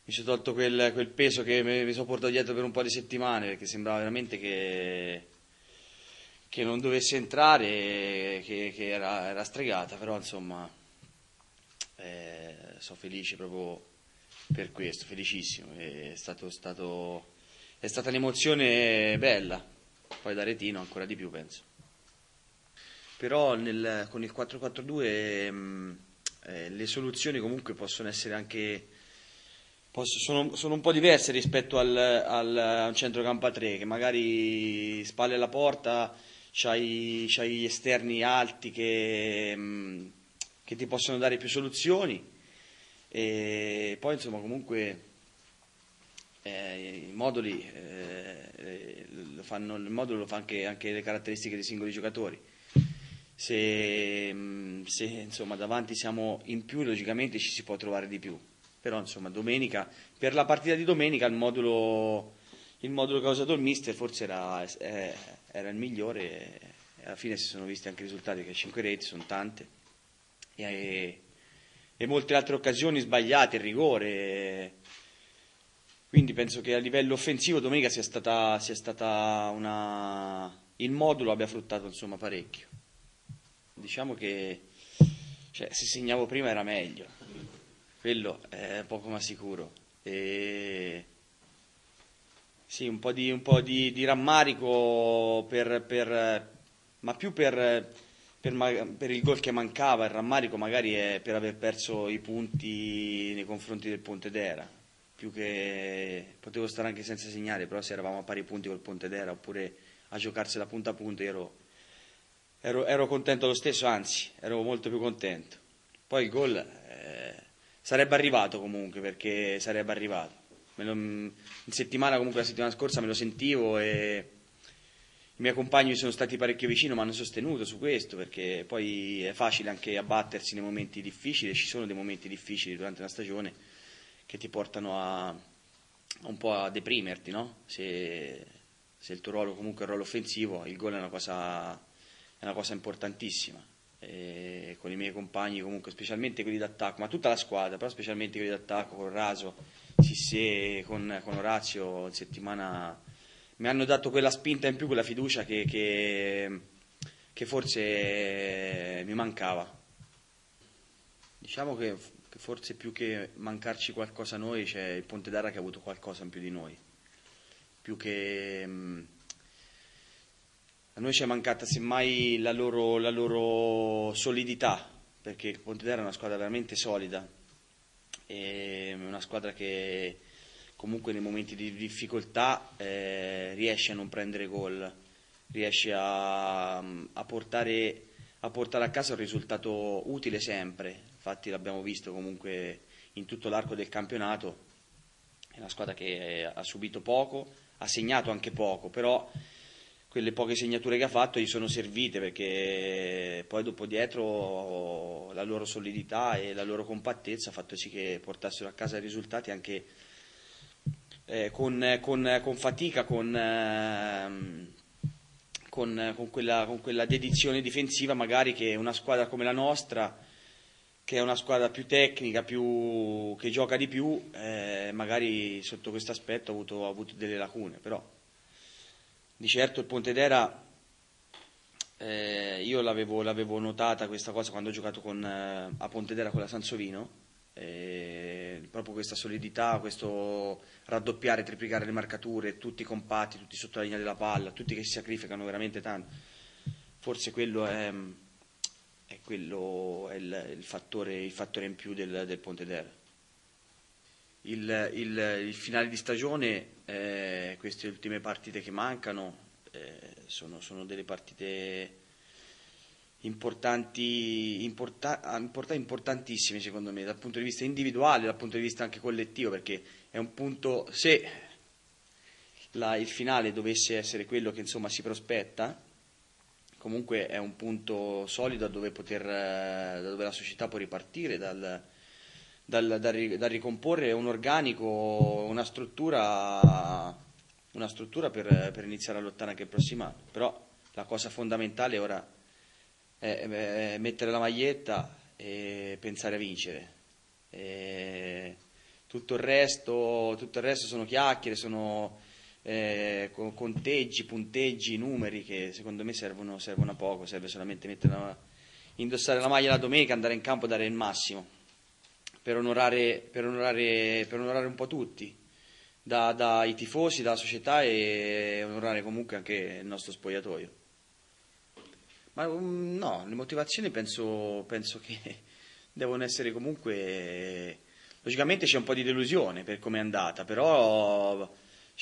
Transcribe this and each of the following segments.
mi sono tolto quel peso che mi sono portato dietro per un po' di settimane, perché sembrava veramente che non dovesse entrare, che era stregata, però insomma sono felice proprio per questo, felicissimo. È stata un'emozione bella, poi da retino ancora di più penso. Però con il 4-4-2 le soluzioni comunque possono essere anche sono un po' diverse rispetto a un centrocampo a 3, che magari spalle alla porta c'hai gli esterni alti che ti possono dare più soluzioni, e poi insomma comunque i moduli il modulo lo fa anche le caratteristiche dei singoli giocatori. Se insomma davanti siamo in più, logicamente ci si può trovare di più. Però insomma domenica, per la partita di domenica il modulo che ha usato il mister forse era il migliore, e alla fine si sono visti anche i risultati, che 5 reti sono tante, e molte altre occasioni sbagliate, il rigore. Quindi penso che a livello offensivo domenica sia stata il modulo abbia fruttato insomma parecchio. Diciamo che, cioè, se segnavo prima era meglio, quello è poco ma sicuro. E sì, un po' di rammarico ma più per il gol che mancava. Il rammarico magari è per aver perso i punti nei confronti del Pontedera, più che potevo stare anche senza segnare, però se eravamo a pari punti col Pontedera oppure a giocarsela punta a punta, ero contento lo stesso, anzi ero molto più contento. Poi il gol sarebbe arrivato comunque, perché sarebbe arrivato. In settimana, comunque la settimana scorsa me lo sentivo, e i miei compagni mi sono stati parecchio vicino, mi hanno sostenuto su questo, perché poi è facile anche abbattersi nei momenti difficili, e ci sono dei momenti difficili durante una stagione che ti portano un po' a deprimerti, no? Se il tuo ruolo comunque è un ruolo offensivo, il gol è una cosa importantissima. E con i miei compagni comunque, specialmente quelli d'attacco, ma tutta la squadra, però specialmente quelli d'attacco, con Raso, Sissé, con Orazio, in settimana mi hanno dato quella spinta in più, quella fiducia che forse mi mancava. Diciamo che forse più che mancarci qualcosa a noi, c'è il Pontedera che ha avuto qualcosa in più di noi. Più che a noi ci è mancata semmai la loro solidità, perché il Pontedera è una squadra veramente solida, è una squadra che comunque nei momenti di difficoltà riesce a non prendere gol, riesce a portare a casa un risultato utile sempre. Infatti l'abbiamo visto comunque in tutto l'arco del campionato. È una squadra che ha subito poco, ha segnato anche poco, però quelle poche segnature che ha fatto gli sono servite, perché poi dopo dietro la loro solidità e la loro compattezza ha fatto sì che portassero a casa i risultati anche con fatica, con quella dedizione difensiva magari che una squadra come la nostra, che è una squadra più tecnica, che gioca di più, magari sotto questo aspetto ha avuto delle lacune. Però di certo il Pontedera, io l'avevo notata questa cosa quando ho giocato a Pontedera con la Sansovino, proprio questa solidità, questo raddoppiare, triplicare le marcature, tutti compatti, tutti sotto la linea della palla, tutti che si sacrificano veramente tanto. Forse quello è il fattore in più del Pontedera. Il finale di stagione, queste ultime partite che mancano, sono delle partite importantissime secondo me, dal punto di vista individuale, dal punto di vista anche collettivo, perché è un punto, se il finale dovesse essere quello che insomma si prospetta, comunque è un punto solido da dove la società può ripartire, da ricomporre un organico, una struttura per iniziare a lottare anche il prossimo anno. Però la cosa fondamentale ora mettere la maglietta e pensare a vincere. tutto il resto sono chiacchiere, sono conteggi, punteggi, numeri che secondo me servono a poco, serve solamente indossare la maglia la domenica, andare in campo e dare il massimo per onorare un po' tutti, dai tifosi, dalla società e onorare comunque anche il nostro spogliatoio. Ma no, le motivazioni penso che devono essere comunque. Logicamente c'è un po' di delusione per come è andata, però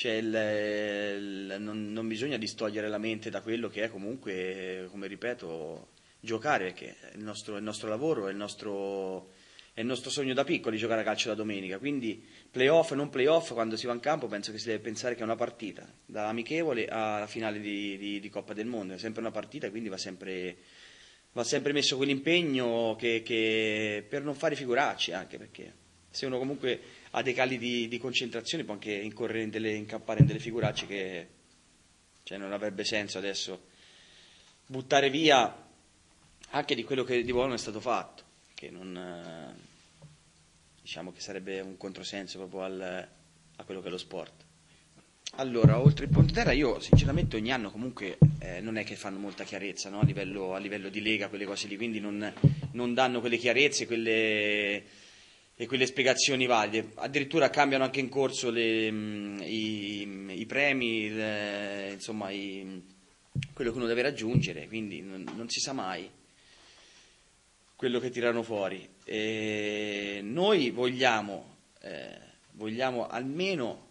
non bisogna distogliere la mente da quello che è comunque, come ripeto, giocare, perché è il nostro lavoro, è il nostro sogno da piccoli giocare a calcio la domenica, quindi playoff, non playoff, quando si va in campo penso che si deve pensare che è una partita, da amichevole alla finale di Coppa del Mondo, è sempre una partita, quindi va sempre messo quell'impegno che per non fare figuracce, anche perché se uno comunque ha dei cali di concentrazione può anche incappare in delle figuracce che non avrebbe senso adesso buttare via anche di quello che di buono è stato fatto, che non diciamo che sarebbe un controsenso proprio a quello che è lo sport. Allora, oltre il Pontedera, io sinceramente ogni anno comunque non è che fanno molta chiarezza, no? A livello di Lega, quelle cose lì, quindi non danno quelle chiarezze e quelle spiegazioni valide. Addirittura cambiano anche in corso i premi, insomma, quello che uno deve raggiungere, quindi non si sa mai quello che tirano fuori. E noi vogliamo almeno,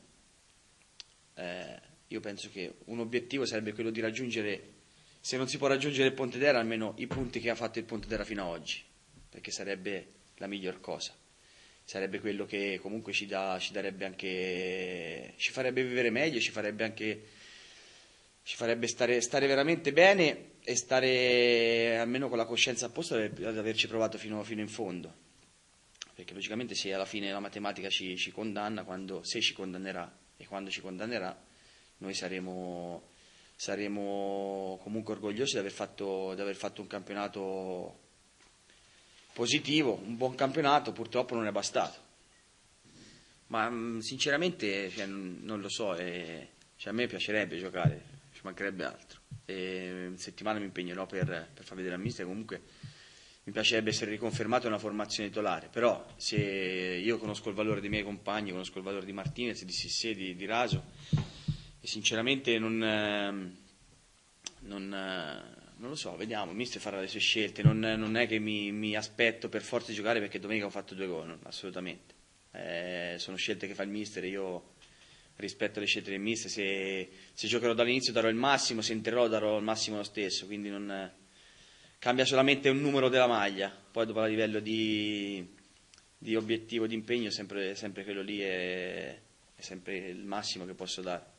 io penso che un obiettivo sarebbe quello di raggiungere, se non si può raggiungere il Pontedera, almeno i punti che ha fatto il Pontedera fino ad oggi, perché sarebbe la miglior cosa. Sarebbe quello che comunque ci darebbe anche, ci farebbe vivere meglio, ci farebbe stare veramente bene e stare almeno con la coscienza a posto ad averci provato fino in fondo, perché logicamente se alla fine la matematica ci condanna, se ci condannerà e quando ci condannerà, noi saremo comunque orgogliosi di aver fatto un campionato positivo, un buon campionato. Purtroppo non è bastato, ma sinceramente non lo so, a me piacerebbe giocare, ci mancherebbe altro. In settimana mi impegnerò per far vedere al mister, comunque mi piacerebbe essere riconfermato in una formazione titolare, però se io conosco il valore dei miei compagni, conosco il valore di Martinez, di Sissé, di Raso, e sinceramente non lo so, vediamo, il mister farà le sue scelte, non è che mi aspetto per forza di giocare perché domenica ho fatto 2 gol, assolutamente. Sono scelte che fa il mister, io rispetto alle scelte del mister, se giocherò dall'inizio darò il massimo, se entrerò darò il massimo lo stesso, quindi non cambia solamente un numero della maglia, poi dopo a livello di obiettivo, di impegno, sempre quello lì è sempre il massimo che posso dare.